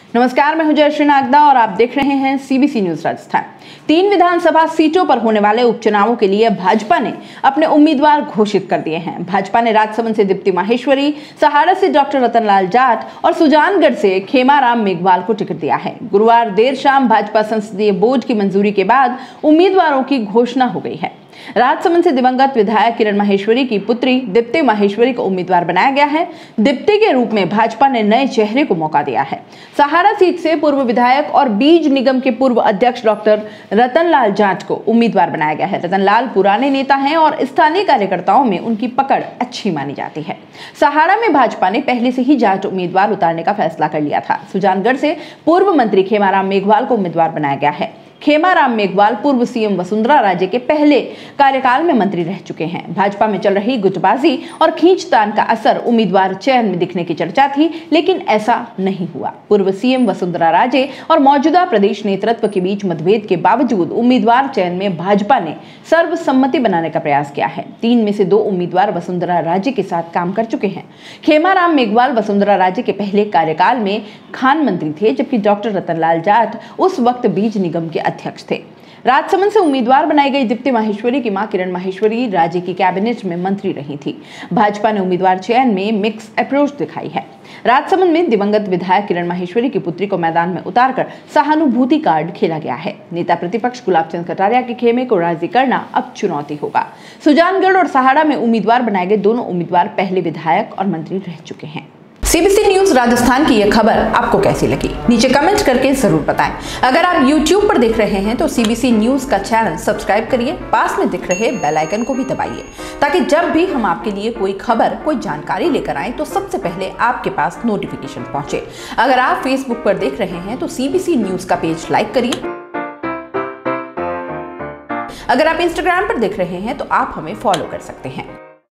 नमस्कार, मैं हूं जयश्री नागदा और आप देख रहे हैं सीबीसी न्यूज राजस्थान। 3 विधानसभा सीटों पर होने वाले उपचुनावों के लिए भाजपा ने अपने उम्मीदवार घोषित कर दिए हैं। भाजपा ने राजसमंद से दीप्ति माहेश्वरी, सहाड़ा से डॉक्टर रतनलाल जाट और सुजानगढ़ से खेमाराम मेघवाल को टिकट दिया है। गुरुवार देर शाम भाजपा संसदीय बोर्ड की मंजूरी के बाद उम्मीदवारों की घोषणा हो गई है। राजसमंद से दिवंगत विधायक किरण माहेश्वरी की पुत्री दीप्ति माहेश्वरी को उम्मीदवार बनाया गया है। दीप्ति के रूप में भाजपा ने नए चेहरे को मौका दिया है। सहाड़ा सीट से पूर्व विधायक और बीज निगम के पूर्व अध्यक्ष डॉक्टर रतनलाल जाट को उम्मीदवार बनाया गया है। रतनलाल पुराने नेता हैं और स्थानीय कार्यकर्ताओं में उनकी पकड़ अच्छी मानी जाती है। सहाड़ा में भाजपा ने पहले से ही जाट उम्मीदवार उतारने का फैसला कर लिया था। सुजानगढ़ से पूर्व मंत्री खेमाराम मेघवाल को उम्मीदवार बनाया गया है। खेमाराम मेघवाल पूर्व सीएम वसुंधरा राजे के पहले कार्यकाल में मंत्री रह चुके हैं। भाजपा में चल रही गुटबाजी और खींचतान का असर उम्मीदवार चयन में दिखने की चर्चा थी, लेकिन ऐसा नहीं हुआ। पूर्व सीएम वसुंधरा राजे और मौजूदा प्रदेश नेतृत्व के बीच मतभेद के बावजूद उम्मीदवार चयन में भाजपा ने सर्वसम्मति बनाने का प्रयास किया है। 3 में से 2 उम्मीदवार वसुंधरा राजे के साथ काम कर चुके हैं। खेमाराम मेघवाल वसुंधरा राजे के पहले कार्यकाल में खान मंत्री थे, जबकि डॉक्टर रतनलाल जाट उस वक्त बीज निगम के अध्यक्ष थे। राजसमंद से उम्मीदवार बनाई गई दीप्ति माहेश्वरी की मां किरण माहेश्वरी राज्य की कैबिनेट में मंत्री रही थी। भाजपा ने उम्मीदवार चयन में मिक्स अप्रोच दिखाई है। राजसमंद में दिवंगत विधायक किरण माहेश्वरी की पुत्री को मैदान में उतारकर सहानुभूति कार्ड खेला गया है। नेता प्रतिपक्ष गुलाब चंद कटारिया के खेमे को राजी करना अब चुनौती होगा। सुजानगढ़ और सहाड़ा में उम्मीदवार बनाए गए दोनों उम्मीदवार पहले विधायक और मंत्री रह चुके हैं। सीबीसी न्यूज राजस्थान की यह खबर आपको कैसी लगी, नीचे कमेंट करके जरूर बताएं। अगर आप YouTube पर देख रहे हैं तो सीबीसी न्यूज का चैनल सब्सक्राइब करिए, पास में दिख रहे बेल आइकन को भी दबाइए, ताकि जब भी हम आपके लिए कोई खबर, कोई जानकारी लेकर आए तो सबसे पहले आपके पास नोटिफिकेशन पहुंचे। अगर आप Facebook पर देख रहे हैं तो सीबीसी न्यूज का पेज लाइक करिए। अगर आप Instagram पर देख रहे हैं तो आप हमें फॉलो कर सकते हैं।